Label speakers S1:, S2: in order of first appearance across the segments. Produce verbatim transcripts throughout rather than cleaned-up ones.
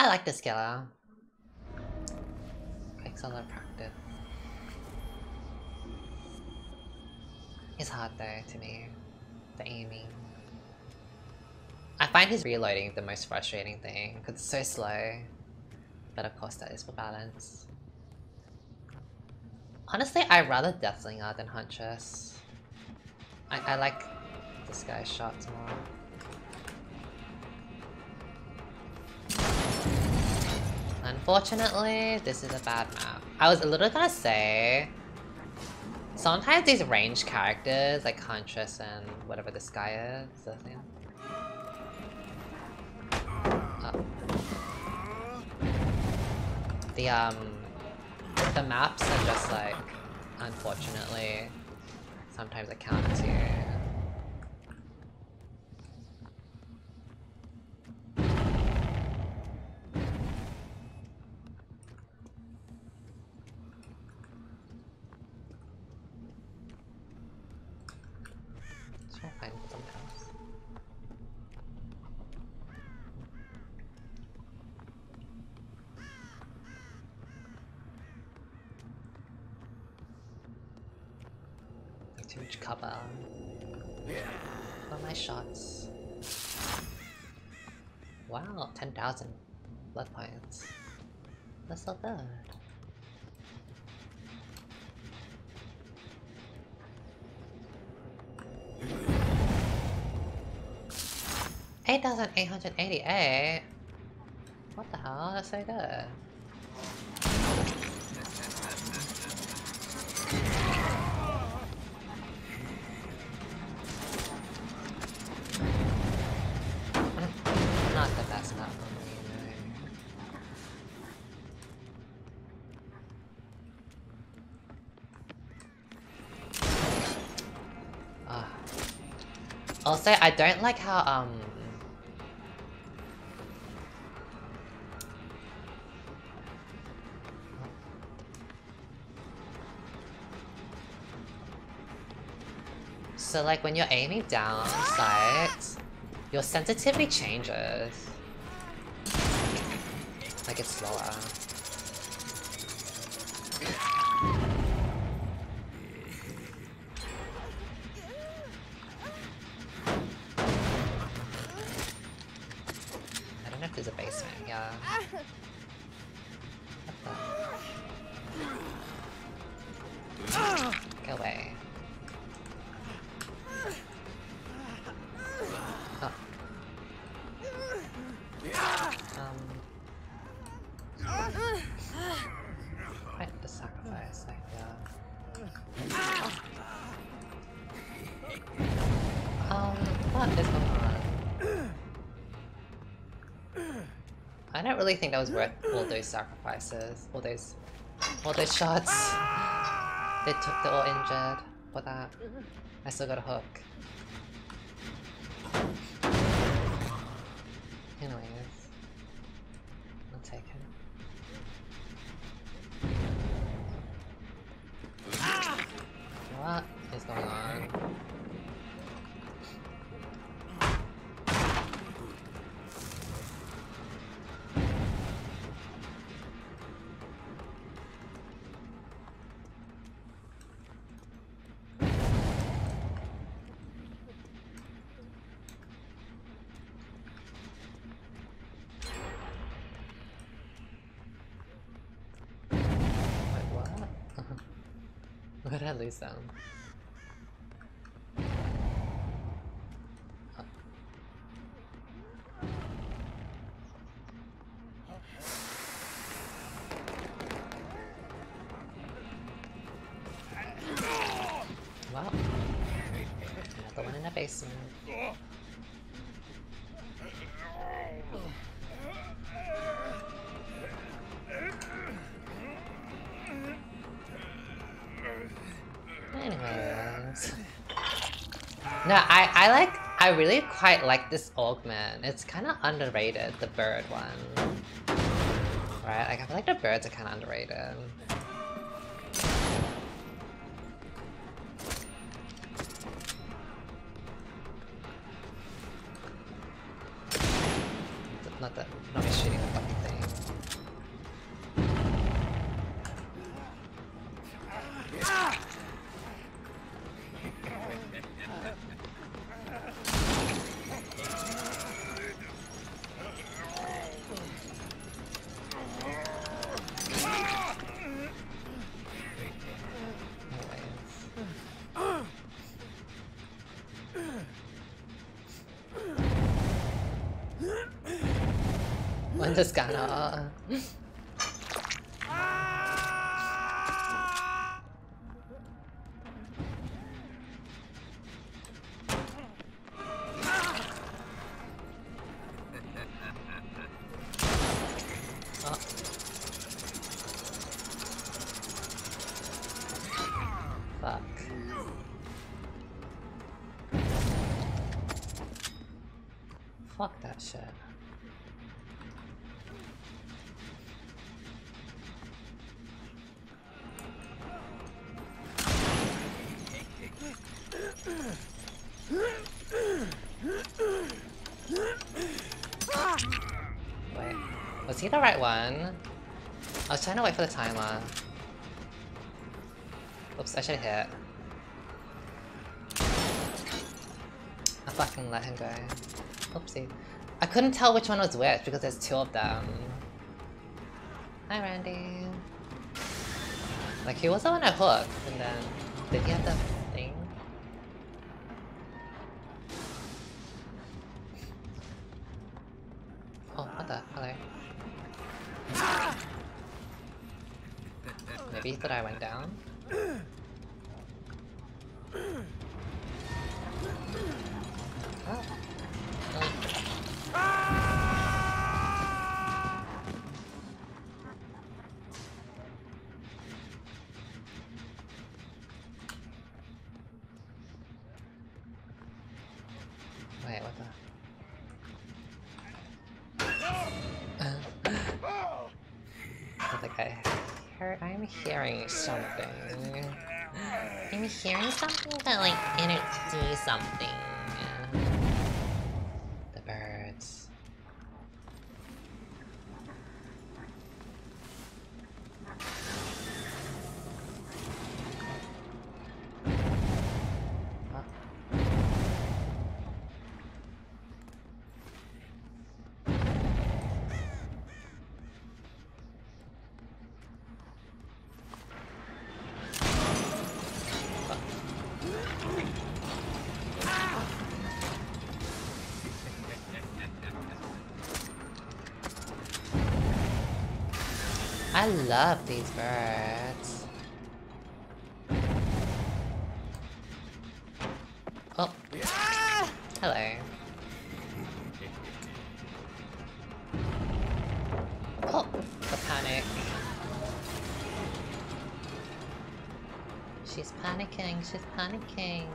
S1: I like this killer. Takes a lot of practice. It's hard though to me, the aiming. I find his reloading the most frustrating thing because it's so slow. But of course that is for balance. Honestly, I'd rather Deathslinger than Huntress. I, I like this guy's shots more. Unfortunately, this is a bad map. I was a little gonna say, sometimes these ranged characters, like Huntress and whatever this guy is, the thing. Oh. The um, the maps are just like, unfortunately, sometimes it counts you. Find something else. Too much cover. Oh, my shots. Wow, ten thousand blood points. That's so good. eight thousand eight hundred eighty-eight? What the hell? That's so good. Not the best map for me, no. Ah. Also, I don't like how, um... So like when you're aiming down sight, your sensitivity changes. Like it's slower. I don't know if there's a basement, yeah. Go away. Oh. Um. Quite the sacrifice, like, yeah. Um, what is going on? I don't really think that was worth all those sacrifices, all those, all those shots. They took the all injured for that. I still got a hook. Anyways, I'll take him. What is going on? Where did I lose them? Oh. Wow. Another one in the basement. Anyways. No, I, I like, I really quite like this Augment. It's kind of underrated, the bird one. Right? Like, I feel like the birds are kind of underrated. Not that, not me shooting the fucking thing. the scanner. Fuck. Fuck that shit. Wait, was he the right one? I was trying to wait for the timer. Oops, I should hit. I fucking let him go. Oopsie. I couldn't tell which one was which because there's two of them. Hi, Randy. Like, he was the one I hooked, and then... Did he have the thing? Oh, what the? Hello. Maybe he thought I went down? Oh. Wait, what the? I think I heard. I'm hearing something. I'm hearing something, but like, I don't see something. The birds. I love these birds. Oh. Hello. Oh, the panic. She's panicking, she's panicking.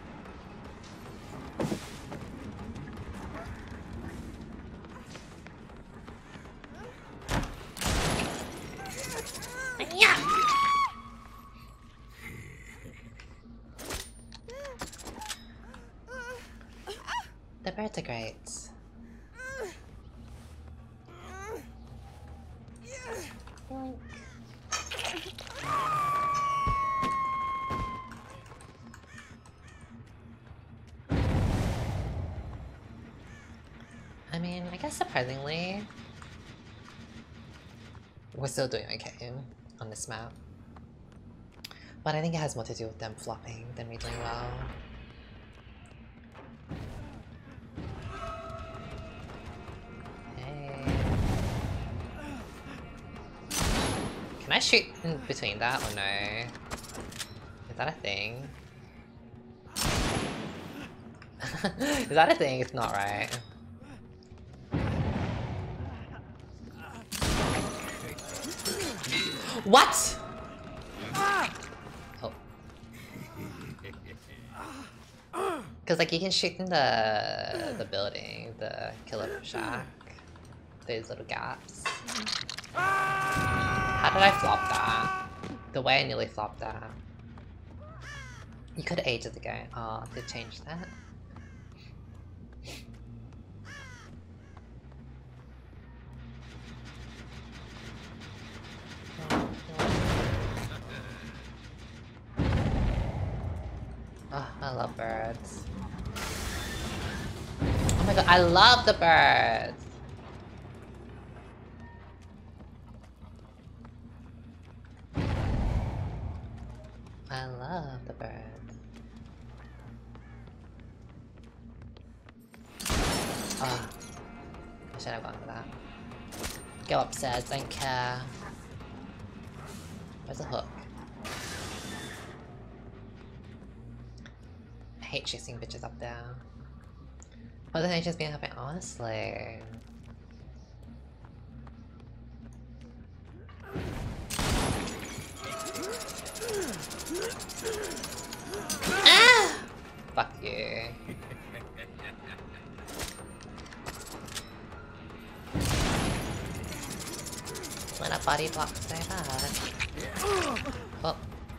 S1: The birds are great. Boink. I mean, I guess surprisingly, we're still doing okay on this map. But I think it has more to do with them flopping than me doing well. Can I shoot in between that or no? Is that a thing? Is that a thing? It's not, right? What? Oh. Cause like you can shoot in the the building, the killer shack. Those little gaps. How did I flop that? The way I nearly flopped that. You could have ages ago. Oh, they changed that. Oh, I love birds. Oh my god, I love the birds! I love the birds. Oh, I should have gone for that. Go upstairs, don't care. Where's the hook? I hate chasing bitches up there. What the hell just being happening? Honestly. Ah! Fuck you. When a body block so bad. Oh.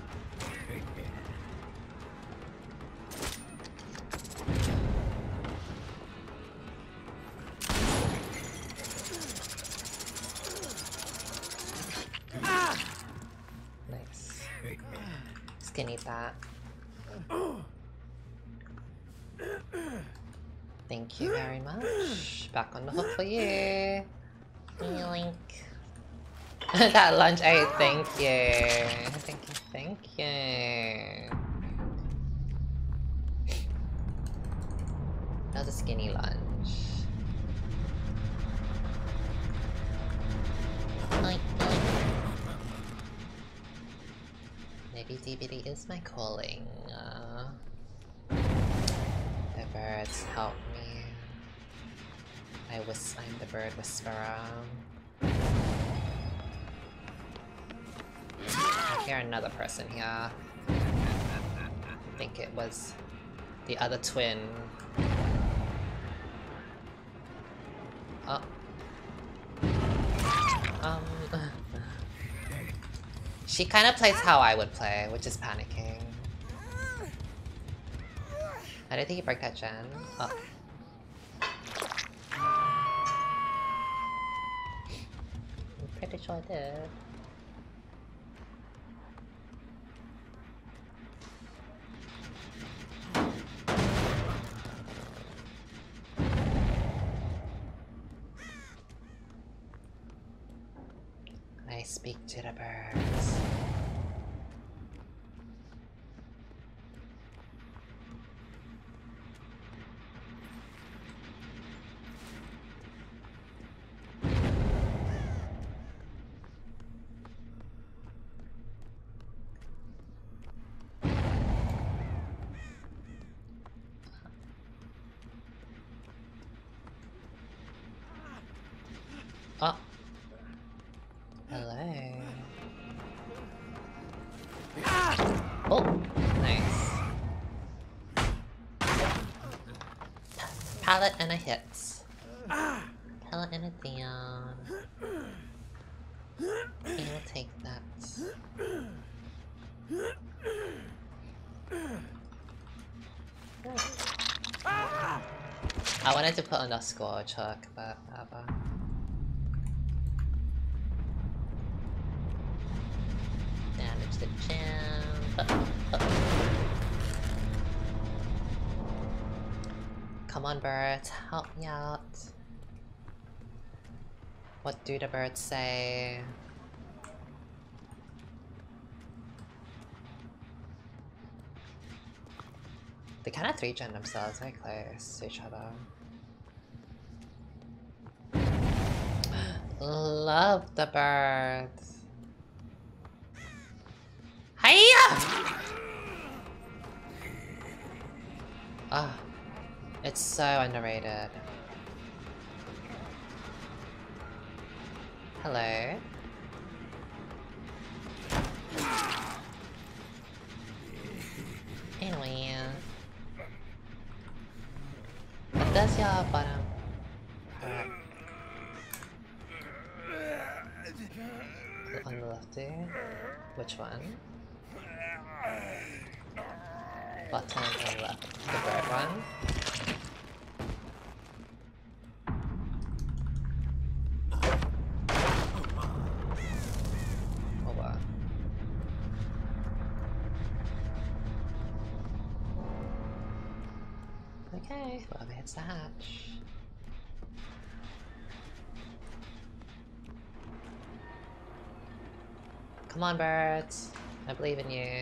S1: Nice. Just gonna need that. Thank you very much. Back on the hook for you. Yoink. That lunch I ate, thank you. Thank you, thank you. That was a skinny lunch. Oink, oink. Maybe D B D is my calling. Uh, the birds help me. I whis I'm the bird whisperer. I hear another person here. I think it was the other twin. Oh. Um. She kind of plays how I would play, which is panicking. I don't think you broke that gen. Oh. I'm pretty sure I did. I speak to the birds. Oh. Hello. Oh, nice. Pallet and a hit. Pallet and a down. I'll take that. I wanted to put on the scorch hook, but whatever. Damage the jam. Uh, uh. Come on, birds, help me out. What do the birds say? They kind of three-gen themselves very close to each other. Love the birds. Hiya! Ah, oh, it's so underrated. Hello. Anyway, what does your bottom? Alright. On the left there. Which one? Bottom and left. The bird one. Oh wow. Okay, whoever hits the hatch. Come on, birds. I believe in you.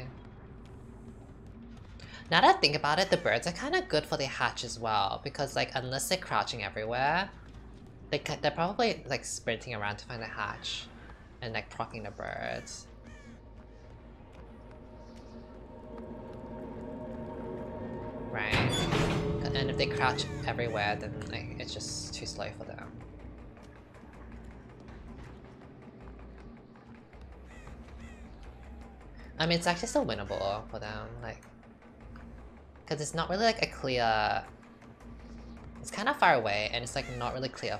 S1: Now that I think about it, the birds are kind of good for the hatch as well, because like unless they're crouching everywhere, They, they're probably like sprinting around to find a hatch and like procking the birds. Right. And if they crouch everywhere, then like, it's just too slow for them. I mean, it's actually still winnable for them, like, because it's not really like a clear. It's kind of far away, and it's like not really clear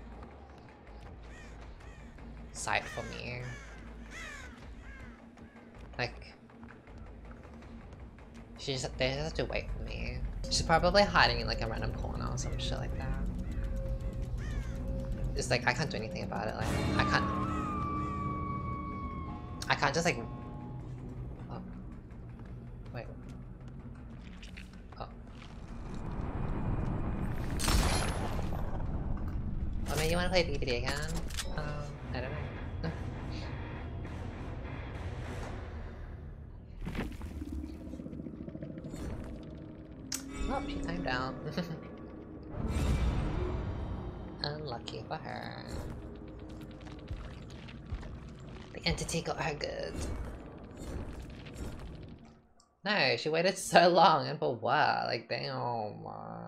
S1: sight for me. Like, she just they just have to wait for me. She's probably hiding in like a random corner or some shit like that. It's like I can't do anything about it. Like I can't. I can't just like. Oh. Wait. Oh. Oh, maybe you want to play D V D again? Um, I don't know. Oh, she timed out. Unlucky for her. The entity got her good. No, she waited so long, and for what? Like, damn.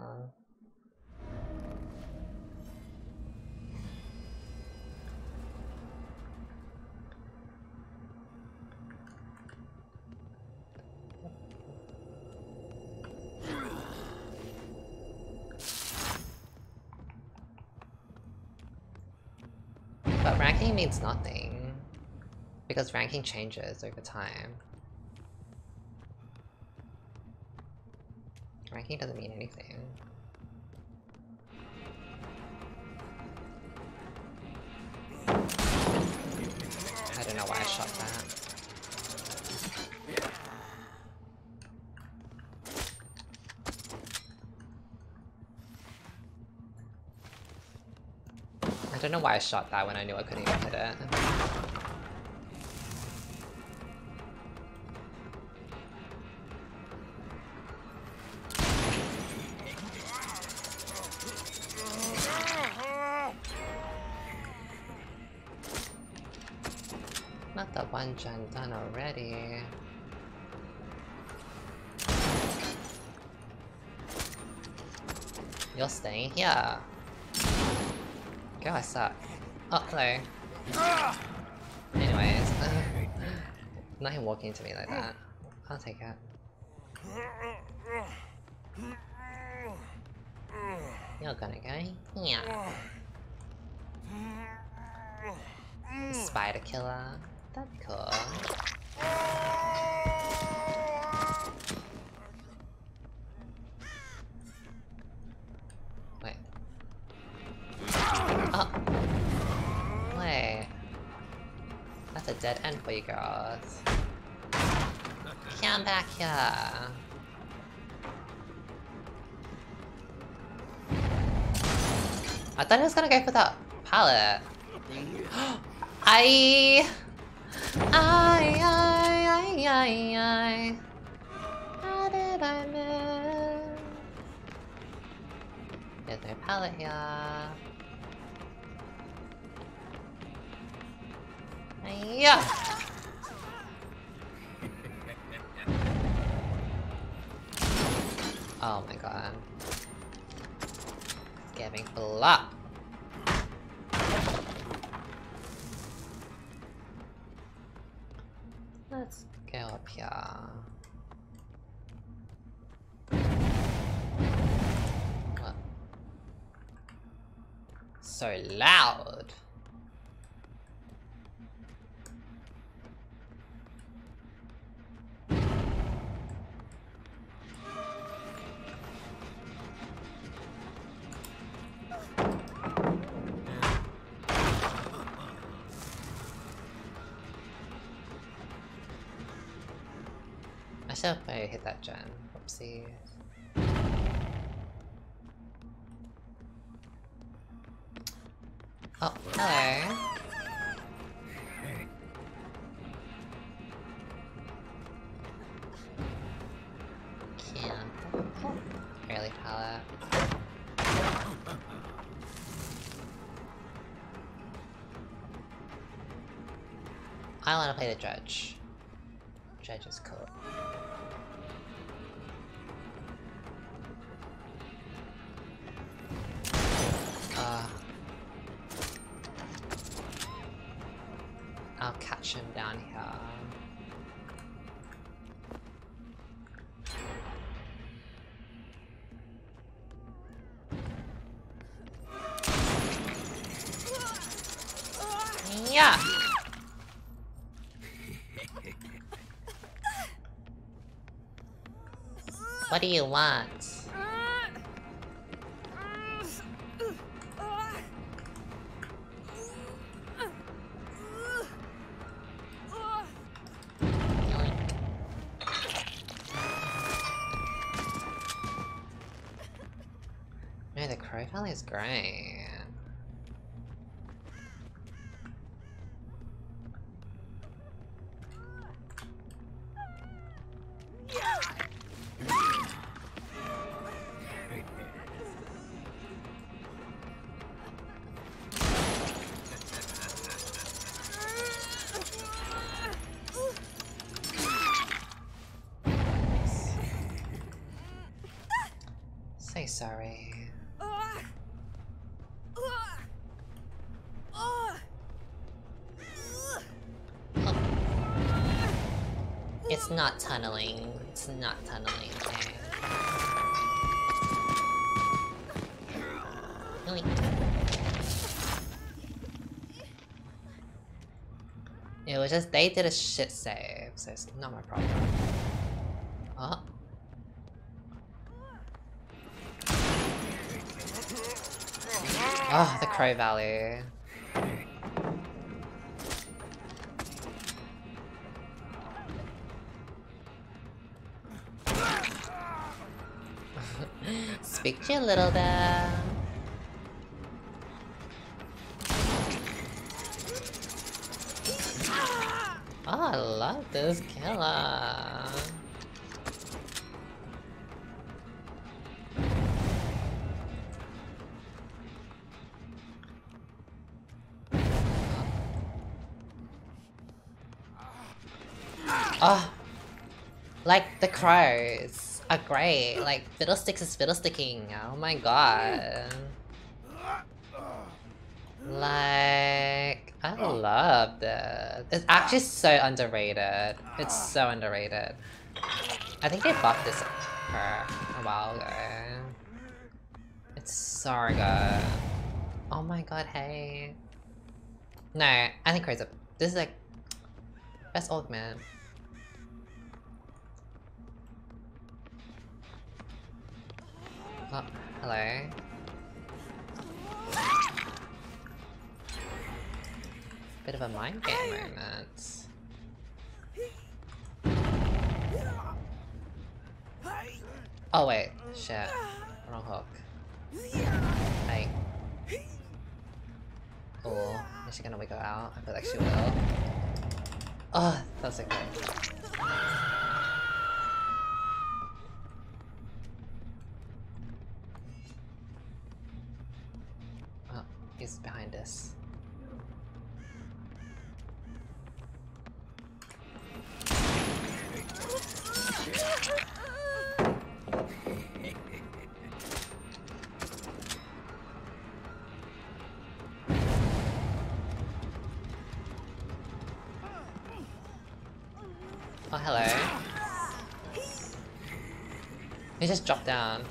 S1: But ranking means nothing, because ranking changes over time. Ranking doesn't mean anything. I don't know why I shot that. I don't know why I shot that when I knew I couldn't even hit it. Not the one gen done already. You're staying here. Go, I suck. Oh, hello. Anyways. Not him walking into me like that. I'll take it. You're gonna go here. Spider killer. That's cool. Wait. Oh! Wait. That's a dead end for you girls. Come back here. I thought he was gonna go for that pallet. I, I, I, I, I, I. How did I miss? There's no pallet here. Yeah. Oh my god. It's getting flop. Let's go up here. What? So loud. I should have probably hit that gen. Whoopsies. Oh, hello. Can't. Early pallet. I wanna play the judge. Judge is cool. Uh, I'll catch him down here. Yeah. What do you want? No, the Crow Valley is great. So sorry. It's not tunneling. It's not tunneling. Okay. Yoink. It was just they did a shit save, so it's not my problem. Oh. Oh, the Crow Valley. Speak to you a little there. Oh, I love this killer. Oh, like the crows are great. Like Fiddlesticks is fiddlesticking. Oh my god. Like I love this. It's actually so underrated. It's so underrated. I think they buffed this her a while ago. It's so good. Oh my god, hey. No, I think Crow's up. This is like best old man. Oh, hello. Bit of a mind game moment. Oh wait, shit. Wrong hook. Hey. Oh, is she gonna wiggle out? I feel like she will. Oh, that's okay. Oh, he's behind us. Oh, hello. He just dropped down.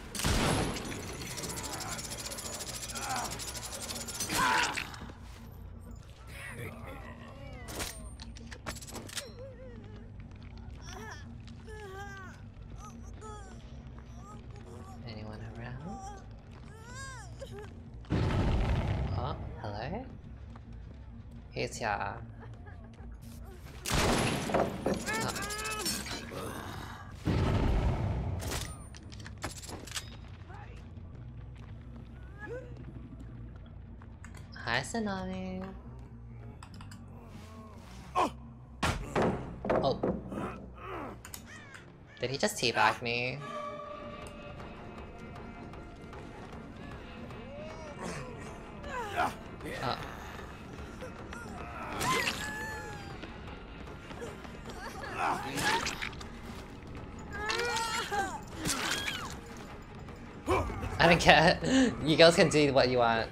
S1: Anyone around? Oh, hello? He's here. Hi, Tsunami. Oh. Did he just teabag me? Oh. I don't care. You girls can do what you want.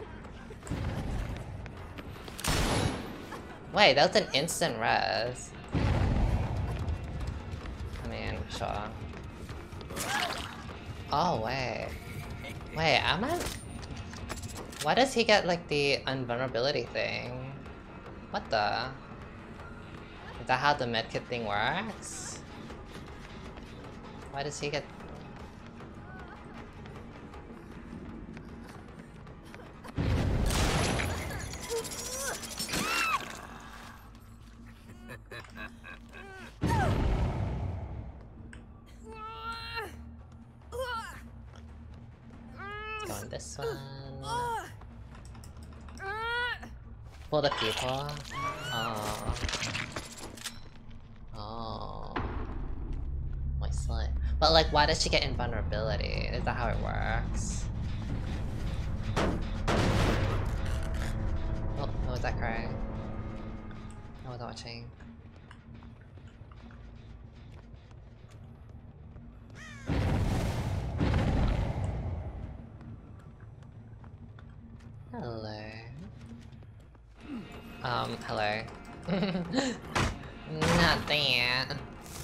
S1: Wait, that was an instant res. I mean, sure. Oh, wait. Wait, am I... Why does he get, like, the invulnerability thing? What the... Is that how the medkit thing works? Why does he get... Let's go on this one. For the people. Oh. Oh. My slut. But like, why does she get invulnerability? Is that how it works? Oh, what was that crying? I was watching. Hello. Um, hello. Not that.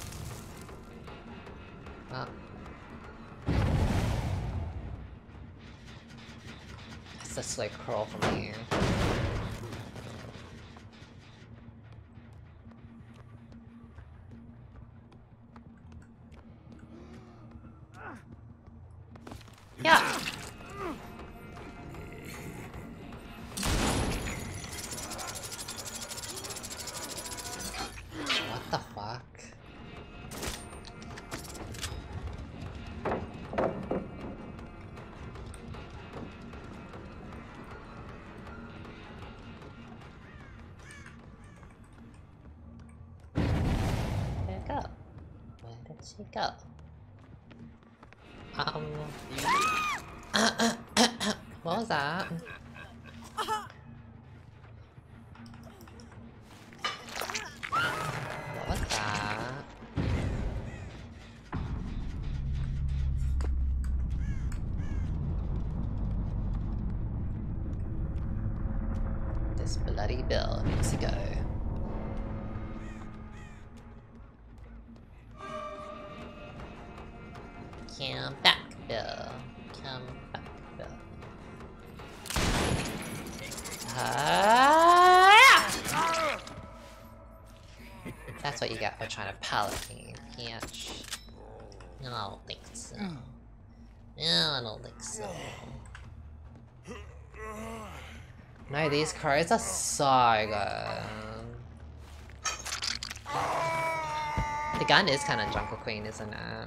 S1: Oh. It's just like crawl from here. Yeah. What the fuck? Where'd it go? Where did she go? Um... What was that? What was that? This bloody bill needs to go. Come back, Bill. Come back, Bill. Ah! That's what you get for trying to pallet me, bitch. No, I don't think so. No, I don't think so. No, these cards are so good. The gun is kind of Jungle Queen, isn't it?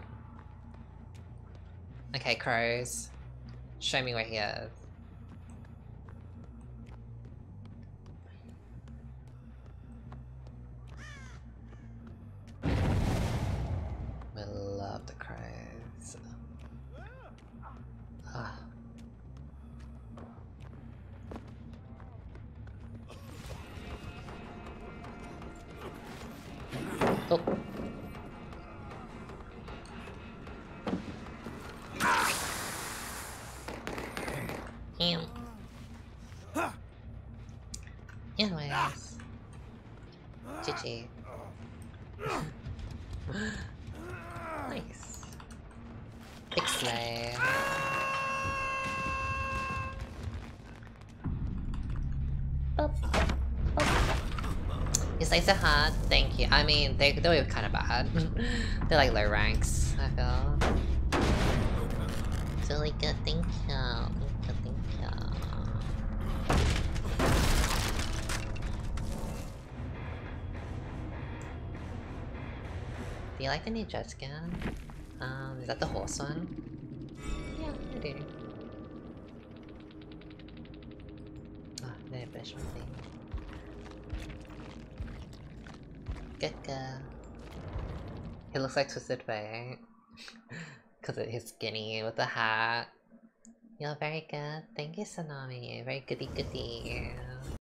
S1: Okay, crows. Show me where he is. We love the crows. Ah. Oh. Ew. Anyways. G G. Nice. Big slay. Boop. Boop. You say so hard? Thank you. I mean, they, they were kind of bad. They're like low ranks, I feel. It's really good, thank you. Thank you, thank you. Do you like the new jet scan? Um, is that the horse one? Yeah, I do. Ah, oh, very special thing. Good girl. He looks like Twisted Fate. Because he's skinny with the hat. You're very good. Thank you, Tsunami. Very goody goody.